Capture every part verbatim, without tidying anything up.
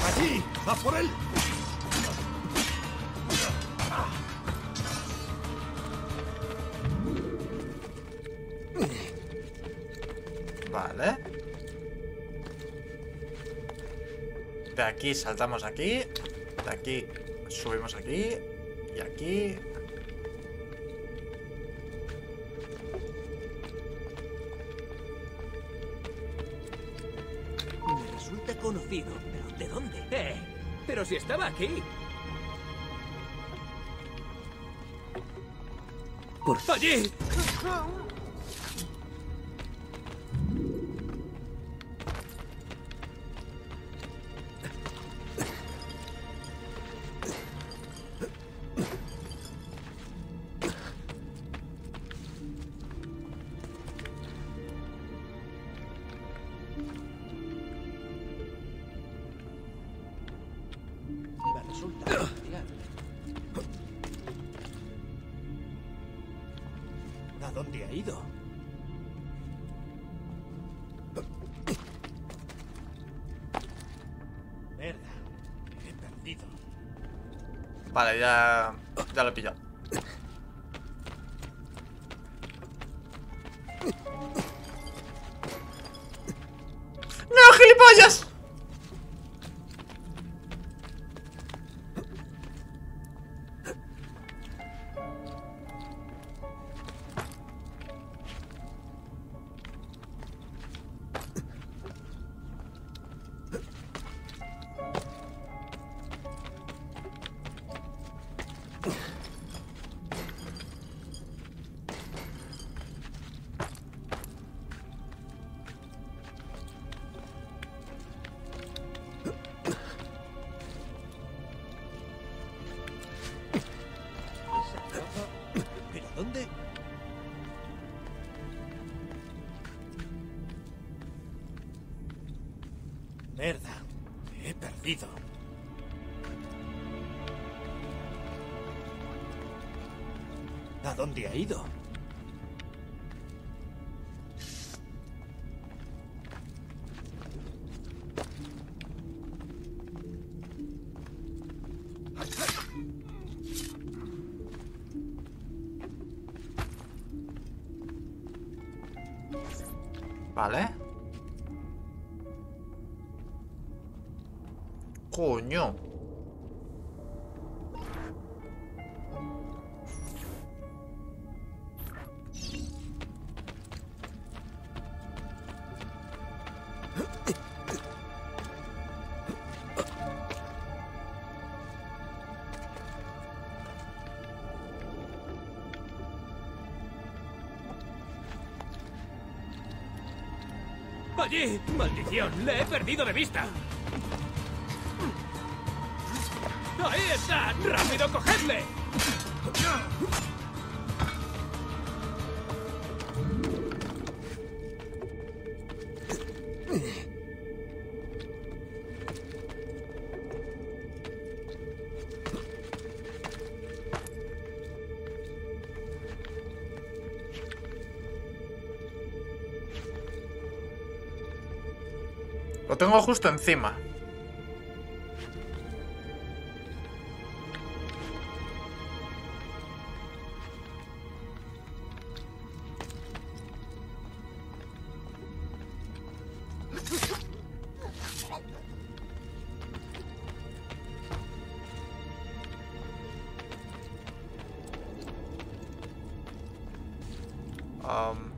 ¡Allí! ¡A por él! Vale. De aquí saltamos aquí. De aquí subimos aquí. Y aquí. Me resulta conocido, pero ¿de dónde? Eh, pero si estaba aquí. Por allí. Me resulta familiar. ¿A dónde ha ido? Mierda, he perdido. Vale, ya. Ya lo he pillado. ¡No, gilipollas! ¿Pero dónde? Mierda, he perdido. ¿A dónde ha ido? Vale. Coño. ¡Allí! ¡Maldición! ¡Le he perdido de vista! ¡Ahí está! ¡Rápido, cogedle! Lo tengo justo encima. Um...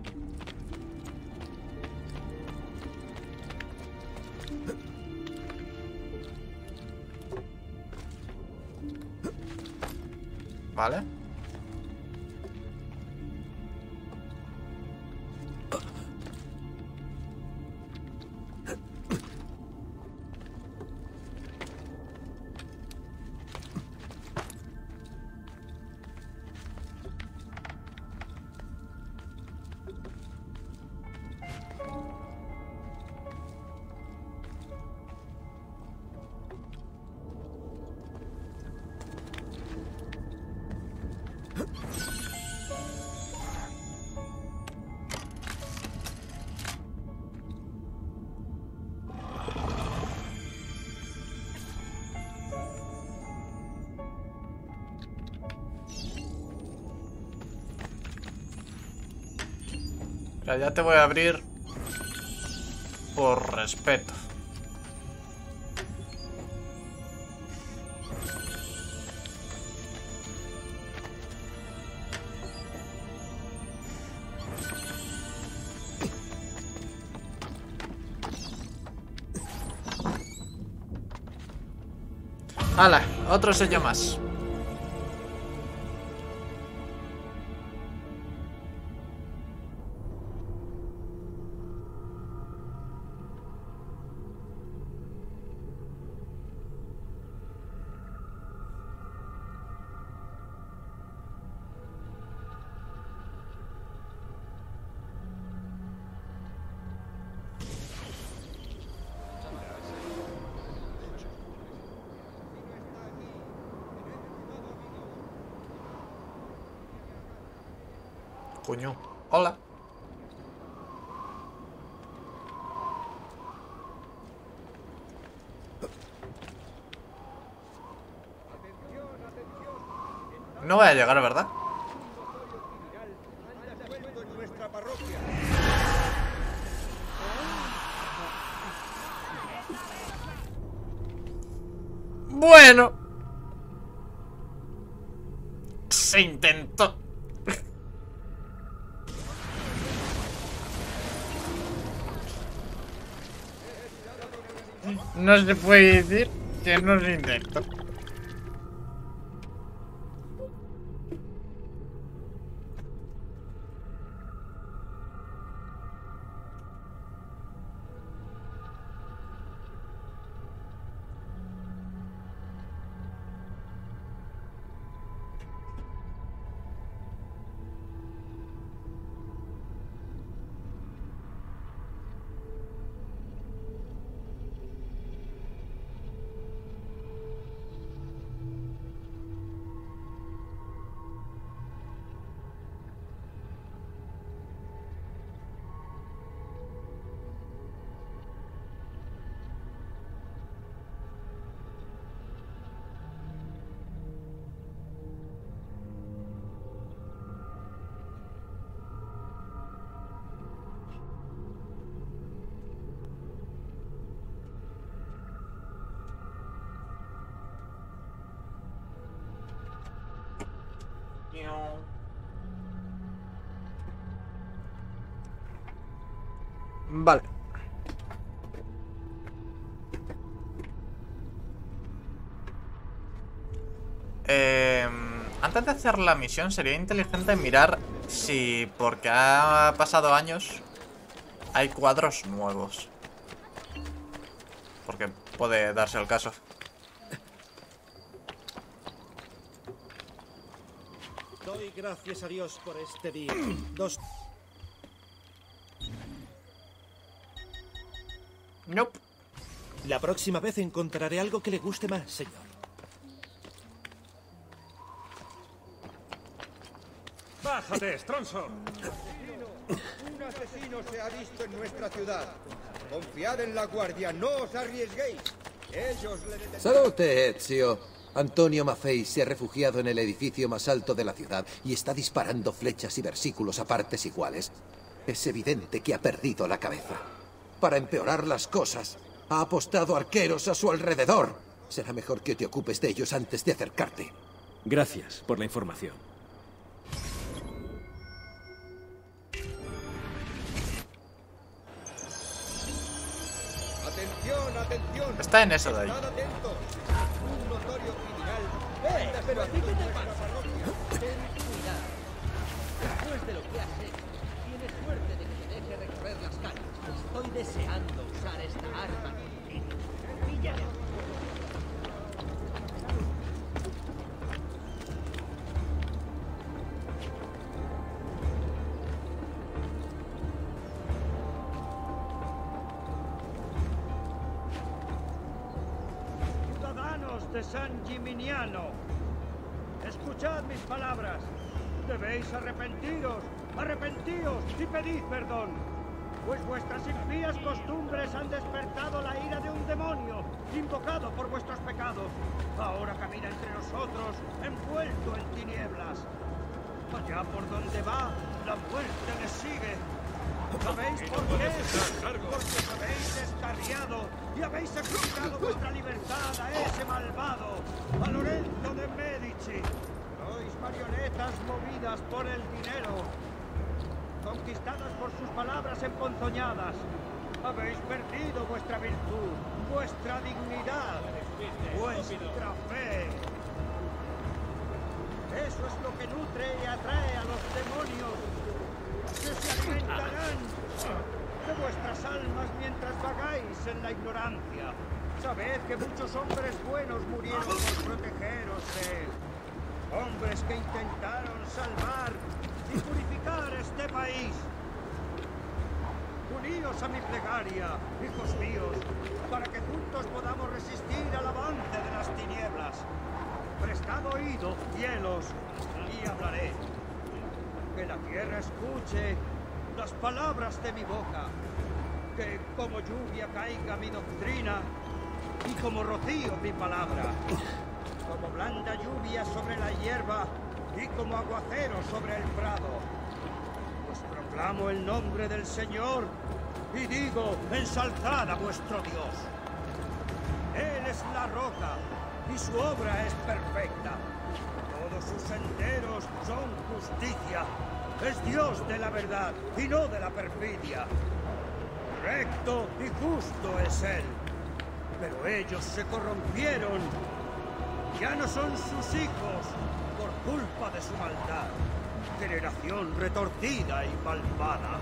Vale. Ya, ya te voy a abrir por respeto. ¡Hala! Otro sello más. Coño. Hola. No voy a llegar, ¿verdad? Bueno. Se intentó. No se puede decir que no se intentó. Vale. Eh, antes de hacer la misión sería inteligente mirar si, porque ha pasado años, hay cuadros nuevos. Porque puede darse el caso. Doy gracias a Dios por este día. Dos... Nope. La próxima vez encontraré algo que le guste más, señor. ¡Bájate, Stronzo! Un asesino se ha visto en nuestra ciudad. Confiad en la guardia, no os arriesguéis. Ellos le detendrán. Salute, Ezio. Antonio Maffei se ha refugiado en el edificio más alto de la ciudad y está disparando flechas y versículos a partes iguales. Es evidente que ha perdido la cabeza. Para empeorar las cosas, ha apostado arqueros a su alrededor. Será mejor que te ocupes de ellos antes de acercarte. Gracias por la información. Atención, atención. Está en eso de ahí. Estad atentos. Un notorio criminal. ¡Eh! ¿Pero a ti qué te pasa? Ten cuidado. Después de lo que has hecho, tienes suerte de que te deje recorrer las calles. Estoy deseando usar esta arma contigo. Píllale. Ciudadanos de San Gimignano, escuchad mis palabras. Debéis arrepentiros, arrepentíos y pedid perdón, pues vuestras impías costumbres han despertado la ira de un demonio, invocado por vuestros pecados. Ahora camina entre nosotros, envuelto en tinieblas. Allá por donde va, la muerte le sigue. ¿Sabéis por qué? Porque os habéis descarriado y habéis sacrificado vuestra libertad a ese malvado, a Lorenzo de Medici. Sois marionetas movidas por el dinero, conquistadas por sus palabras emponzoñadas. Habéis perdido vuestra virtud, vuestra dignidad, vuestra fe. Eso es lo que nutre y atrae a los demonios, que se alimentarán de vuestras almas mientras vagáis en la ignorancia. Sabed que muchos hombres buenos murieron por protegeros de él. Hombres que intentaron salvar y purificar este país. Uníos a mi plegaria, hijos míos, para que juntos podamos resistir al avance de las tinieblas. Prestad oído, cielos, y hablaré. Que la tierra escuche las palabras de mi boca. Que como lluvia caiga mi doctrina y como rocío mi palabra. Como blanda lluvia sobre la hierba y como aguacero sobre el prado. Pues proclamo el nombre del Señor y digo, ensalzad a vuestro Dios. Él es la roca y su obra es perfecta. Todos sus senderos son justicia. Es Dios de la verdad y no de la perfidia. Recto y justo es Él. Pero ellos se corrompieron. Ya no son sus hijos por culpa de su maldad. Generación retorcida y malvada.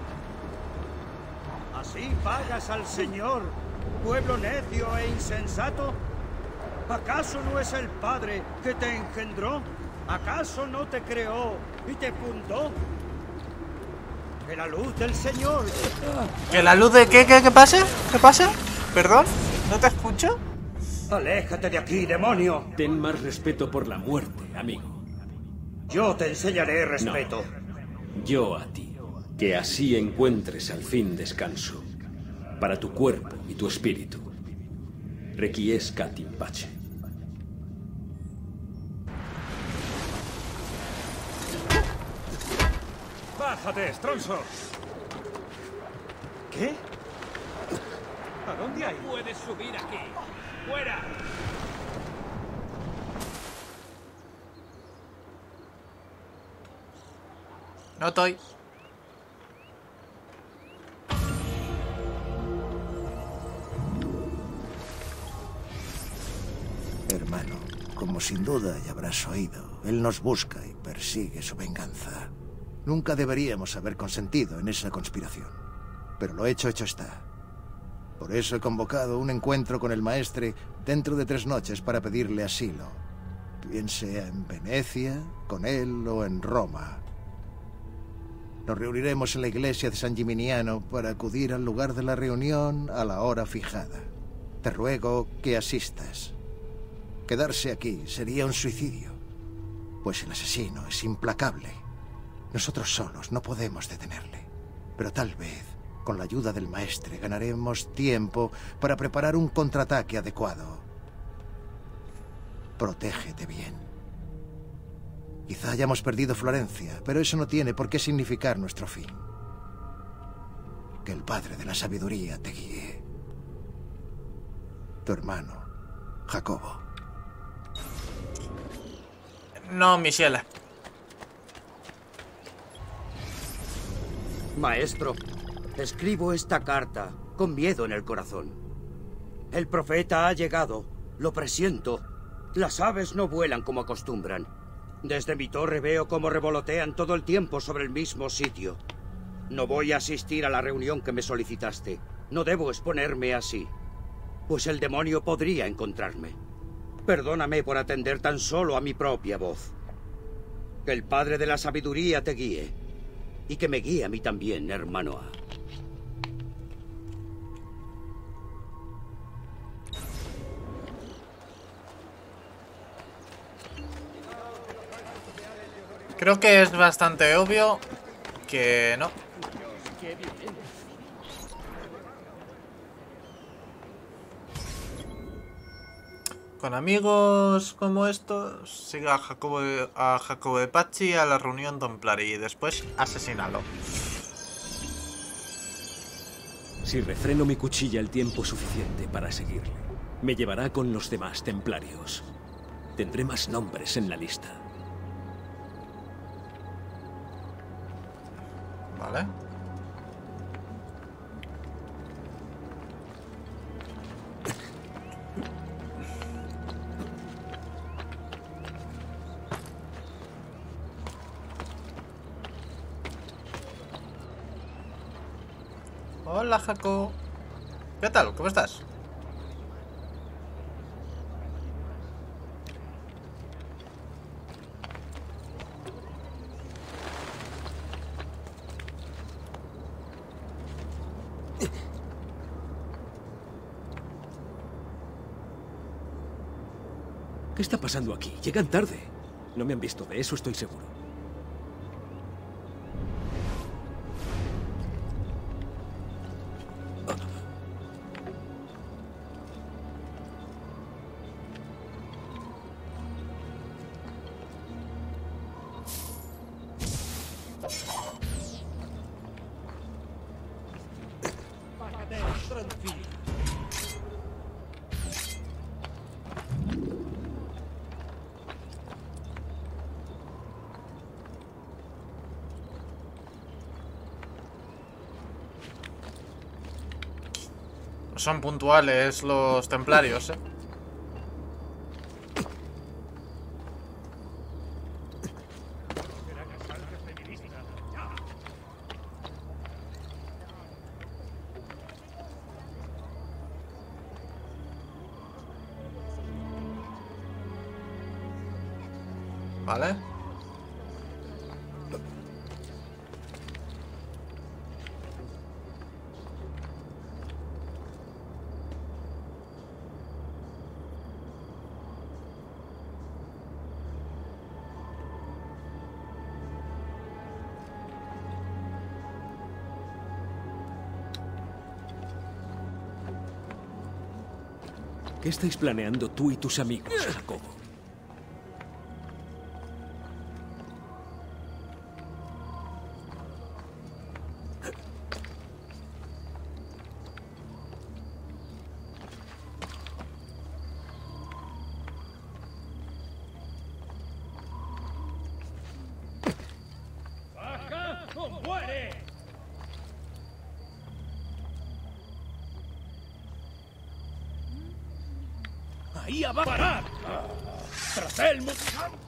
¿Así pagas al Señor, pueblo necio e insensato? ¿Acaso no es el Padre que te engendró? ¿Acaso no te creó y te fundó? Que la luz del Señor... ¿Que la luz de qué? ¿Qué, qué pasa? ¿Qué pasa? ¿Perdón? ¿No te escucho? ¡Aléjate de aquí, demonio! Ten más respeto por la muerte, amigo. Yo te enseñaré respeto. No, yo a ti. Que así encuentres al fin descanso. Para tu cuerpo y tu espíritu. Requiescat in pace. ¡Bájate, Stronzo! ¿Qué? ¿A dónde hay? Puedes subir aquí. ¡Fuera! No estoy. Hermano, como sin duda ya habrás oído, él nos busca y persigue su venganza. Nunca deberíamos haber consentido en esa conspiración. Pero lo hecho, hecho está. Por eso he convocado un encuentro con el maestre dentro de tres noches para pedirle asilo. Bien sea en Venecia, con él o en Roma. Nos reuniremos en la iglesia de San Gimignano para acudir al lugar de la reunión a la hora fijada. Te ruego que asistas. Quedarse aquí sería un suicidio, pues el asesino es implacable. Nosotros solos no podemos detenerle, pero tal vez, con la ayuda del maestre, ganaremos tiempo para preparar un contraataque adecuado. Protégete bien. Quizá hayamos perdido Florencia, pero eso no tiene por qué significar nuestro fin. Que el Padre de la Sabiduría te guíe. Tu hermano, Jacobo. No, Michela. Maestro, escribo esta carta con miedo en el corazón. El profeta ha llegado, lo presiento. Las aves no vuelan como acostumbran. Desde mi torre veo cómo revolotean todo el tiempo sobre el mismo sitio. No voy a asistir a la reunión que me solicitaste. No debo exponerme así, pues el demonio podría encontrarme. Perdóname por atender tan solo a mi propia voz. Que el Padre de la Sabiduría te guíe. Y que me guíe a mí también, hermano A. Creo que es bastante obvio que no. Con amigos como estos, siga a Jacobo, a Jacobo de Pacci a la reunión Templari y después asesínalo. Si refreno mi cuchilla el tiempo suficiente para seguirle, me llevará con los demás templarios. Tendré más nombres en la lista. Vale. Hola, Jaco. ¿Qué tal? ¿Cómo estás? ¿Qué está pasando aquí? Llegan tarde. No me han visto, de eso estoy seguro. Son puntuales los templarios, eh. Vale. ¿Qué estáis planeando tú y tus amigos, Jacobo? ¡Baja o muere! ¡Ahí abajo! ¡Parad! ¡Tras el mu-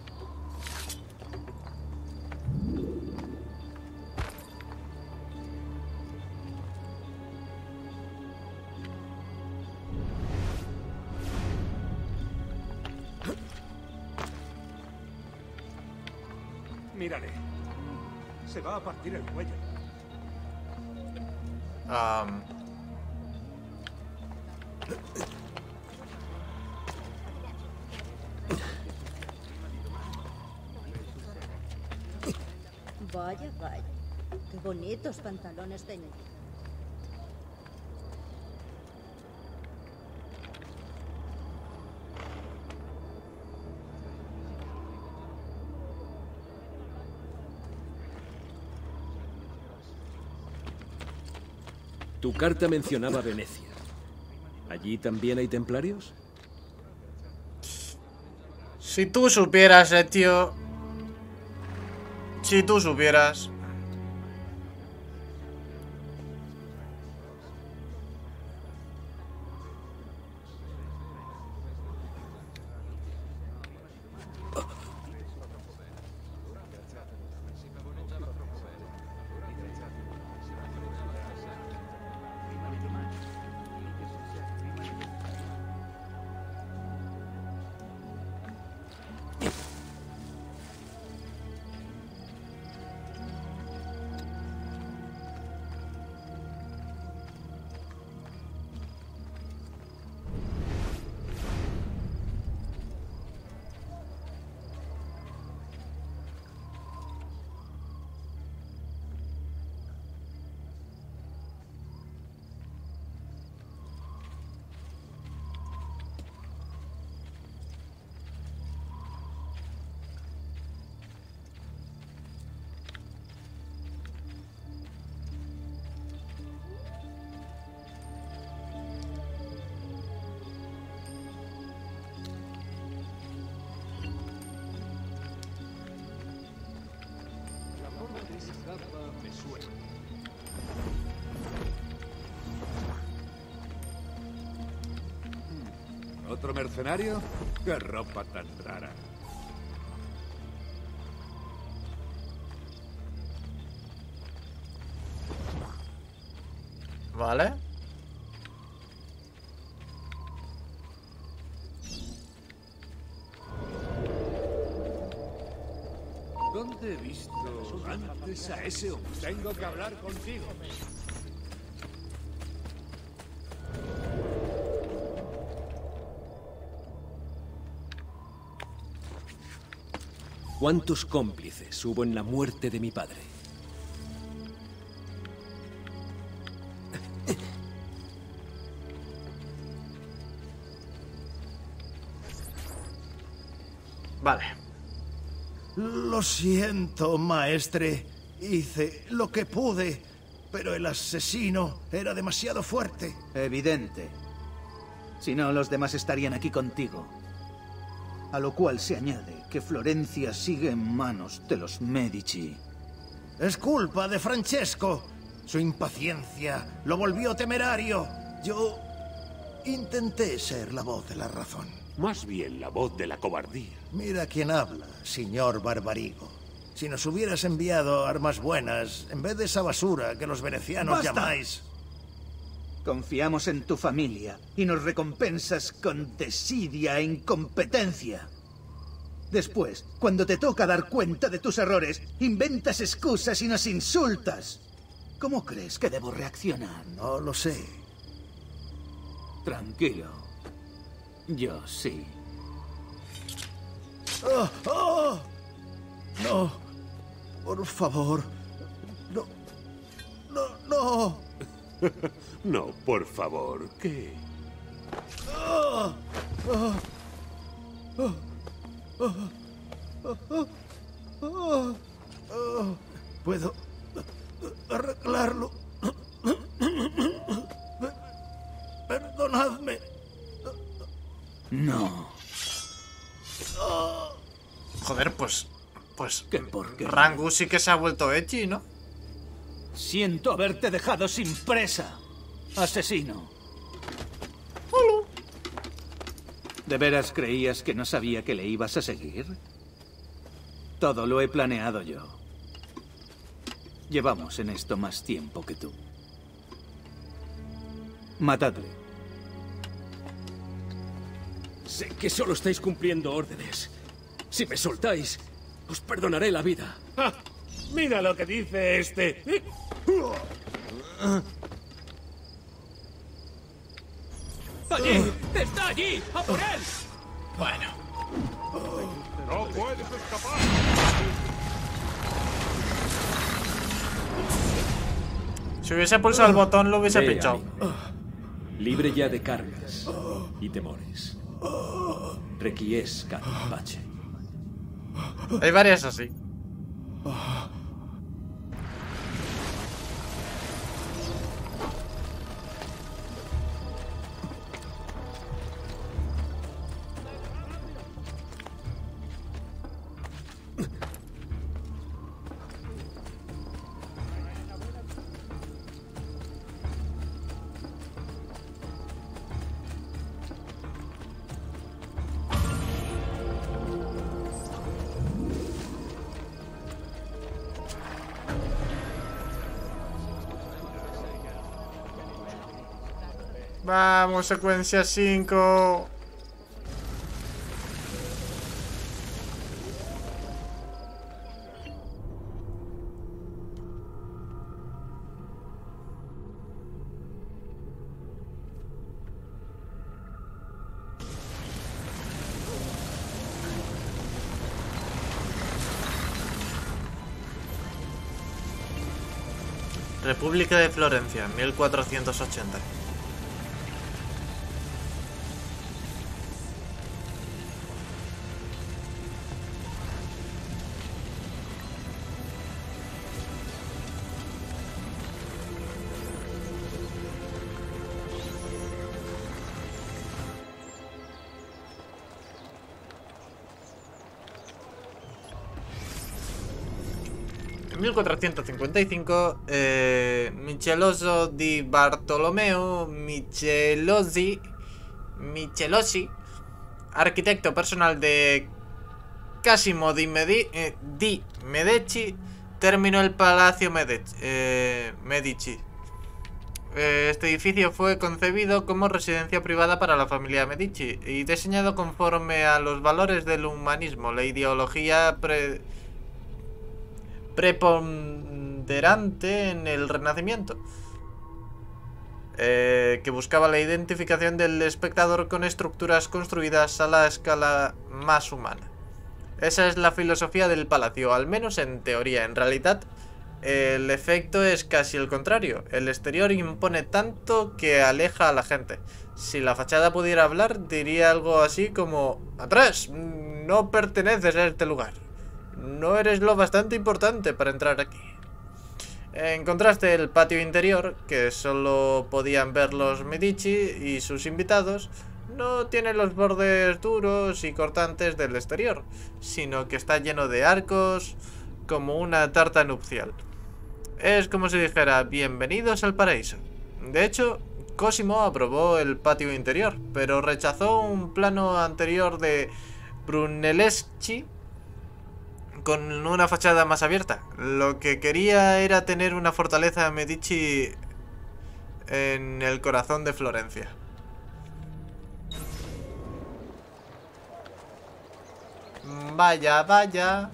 Mírale. Se va a partir el cuello. Um, Vaya, vaya. Qué bonitos pantalones de niño. Tu carta mencionaba Venecia. ¿Allí también hay templarios? si tú supieras, eh, tío. Si tú supieras. ¿Otro mercenario? ¡Qué ropa tan rara! Vale. ¿Dónde he visto antes a ese hombre? Tengo que hablar contigo. ¿Cuántos cómplices hubo en la muerte de mi padre? Vale. Lo siento, maestre. Hice lo que pude, pero el asesino era demasiado fuerte. Evidente. Si no, los demás estarían aquí contigo. A lo cual se añade que Florencia sigue en manos de los Medici. Es culpa de Francesco. Su impaciencia lo volvió temerario. Yo intenté ser la voz de la razón. Más bien la voz de la cobardía. Mira quién habla, señor Barbarigo. Si nos hubieras enviado armas buenas, en vez de esa basura que los venecianos ¡Basta! llamáis... Confiamos en tu familia y nos recompensas con desidia e incompetencia. Después, cuando te toca dar cuenta de tus errores, inventas excusas y nos insultas. ¿Cómo crees que debo reaccionar? No lo sé. Tranquilo. Yo sí. ¡Oh! ¡Oh! No. Por favor. No. No, no. No, por favor, ¿qué? Oh, oh, oh, oh, oh, oh, oh. Puedo arreglarlo. Perdonadme. No. Joder, pues... Pues... ¿Qué por qué? Rangu sí que se ha vuelto edgy, ¿no? Siento haberte dejado sin presa, asesino. Hola. ¿De veras creías que no sabía que le ibas a seguir? Todo lo he planeado yo. Llevamos en esto más tiempo que tú. Matadle. Sé que solo estáis cumpliendo órdenes. Si me soltáis, os perdonaré la vida. ¡Ah! Mira lo que dice este. ¡Allí! ¡Está allí! ¡A por él! Bueno. ¡No puedes escapar! Si hubiese pulsado el botón, lo hubiese Ve, pinchado. amigo. Libre ya de cargas y temores. Requiescat in pace. Hay varias así. Vamos, secuencia cinco. República de Florencia, mil cuatrocientos ochenta. En mil cuatrocientos cincuenta y cinco, eh, Micheloso di Bartolomeo Michelosi, Michelosi arquitecto personal de Cosimo di, Medi eh, di Medici, terminó el Palacio Medici. Eh, Medici. Este edificio fue concebido como residencia privada para la familia Medici y diseñado conforme a los valores del humanismo, la ideología pre preponderante en el Renacimiento, eh, que buscaba la identificación del espectador con estructuras construidas a la escala más humana. Esa es la filosofía del palacio, al menos en teoría. En realidad, el efecto es casi el contrario. El exterior impone tanto que aleja a la gente. Si la fachada pudiera hablar, diría algo así como: ¡atrás! No perteneces a este lugar. No eres lo bastante importante para entrar aquí. En contraste, el patio interior, que solo podían ver los Medici y sus invitados, no tiene los bordes duros y cortantes del exterior, sino que está lleno de arcos como una tarta nupcial. Es como si dijera: bienvenidos al paraíso. De hecho, Cosimo aprobó el patio interior, pero rechazó un plano anterior de Brunelleschi con una fachada más abierta. Lo que quería era tener una fortaleza Medici en el corazón de Florencia. Vaya, vaya.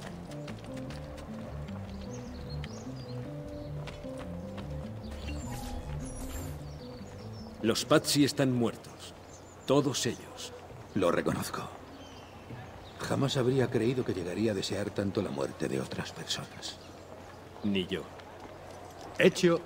Los Pazzi están muertos. Todos ellos. Lo reconozco. Jamás habría creído que llegaría a desear tanto la muerte de otras personas. Ni yo. Ezio,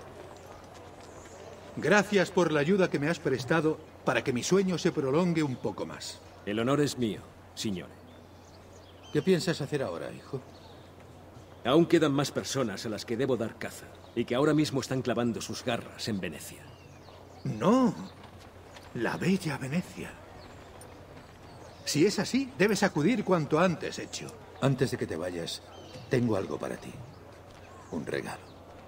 gracias por la ayuda que me has prestado para que mi sueño se prolongue un poco más. El honor es mío, señor. ¿Qué piensas hacer ahora, hijo? Aún quedan más personas a las que debo dar caza, y que ahora mismo están clavando sus garras en Venecia. No, la bella Venecia. Si es así, debes acudir cuanto antes, Ezio. Antes de que te vayas, tengo algo para ti. Un regalo.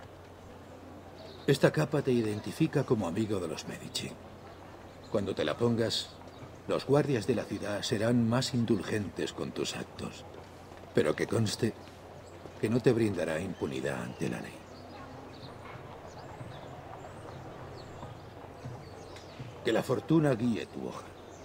Esta capa te identifica como amigo de los Medici. Cuando te la pongas, los guardias de la ciudad serán más indulgentes con tus actos. Pero que conste que no te brindará impunidad ante la ley. Que la fortuna guíe tu hoja.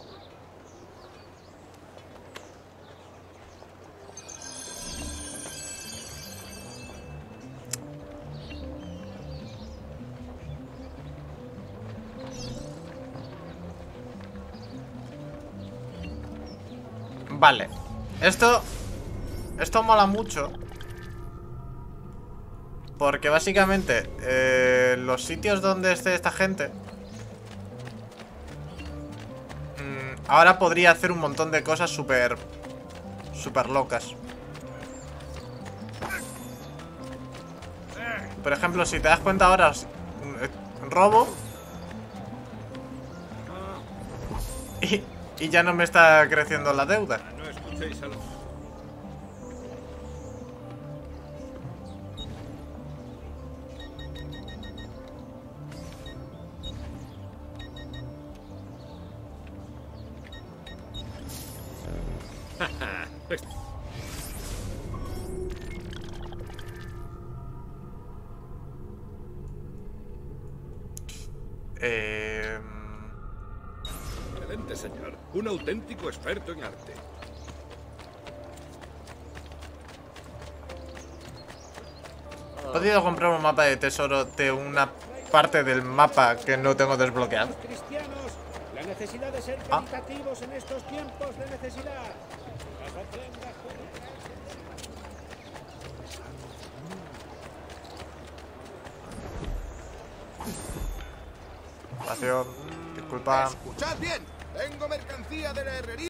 Vale. Esto... Esto mola mucho. Porque básicamente eh, los sitios donde esté esta gente, mmm, ahora podría hacer un montón de cosas súper Súper locas. Por ejemplo, si te das cuenta ahora, robo y, y ya no me está creciendo la deuda. No escuchéis a los... eh... Excelente, señor. Un auténtico experto en arte. ¿He podido comprar un mapa de tesoro de una parte del mapa que no tengo desbloqueado? Cristianos, la necesidad de ser Ah. caritativos en estos tiempos de necesidad. Las ofrendas Espacio, disculpa. Escuchad bien, tengo mercancía de la herrería.